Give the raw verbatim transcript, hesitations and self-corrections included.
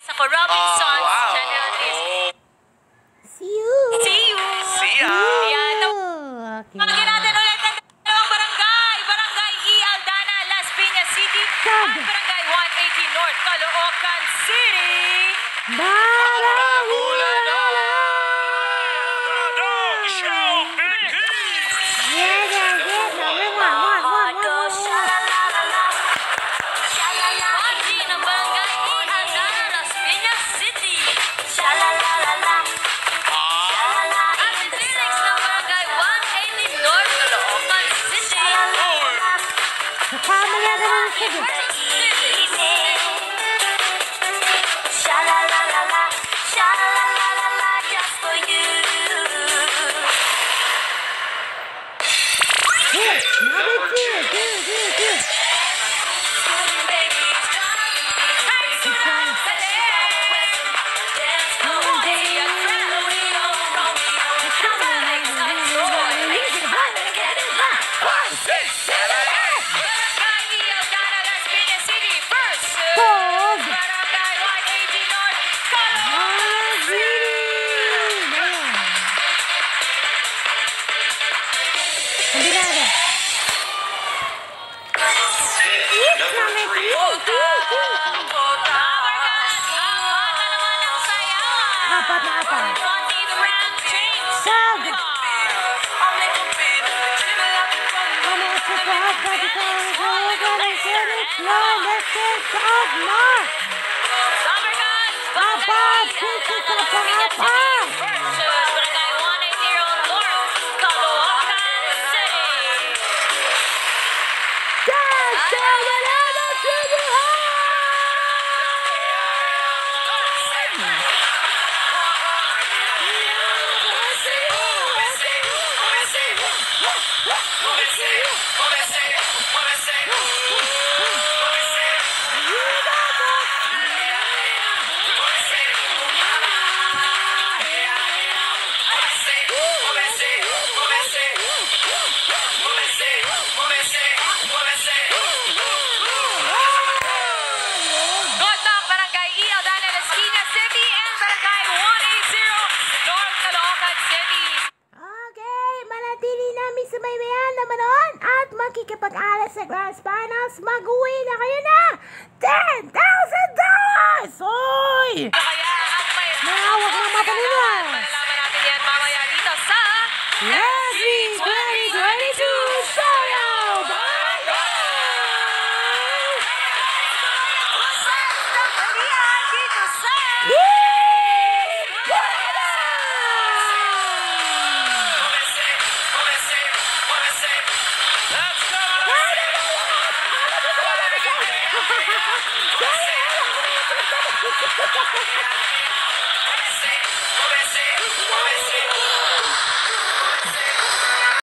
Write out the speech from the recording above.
Ako, Robinsons, Oh, wow. Channel List. See you. See you! See ya! Yan. Okay. Pagin natin ulit ang dalawang barangay. Barangay E. Aldana, Las Piñas City. Sag. At Barangay one eighty North, Caloocan City. Barangay! Yeah, yeah, yeah. Number one, one, one, one, one, one. Pagin ng Barangay E. Aldana, Las Piñas City. At Felix ng Barangay one eighty North, Caloocan City. Kasama niya naman ang sige. Here, number two, two, two, two. Cold. Combinada. It's number three, two, two. Apat na apat. Sag. Ano sa kahap pati sa mga mga sirit na lesson sag na. Apat, puso sa paapat. Dad, sa wala na subuhan! Good luck, Barangay E. Aldana, Las Piñas City, and Barangay one eighty North Caloocan City. Okay, manatili namin sumaybayan na manoon at makikipag-alas sa Grand Finals. Mag-uwi na kayo na ten thousand dollars! Oy! Kaya ang may Mahawak ng mata nila. malalaman natin yan mamaya dito sa Leslie twenty twenty-two Showdown! dito sa Yeah!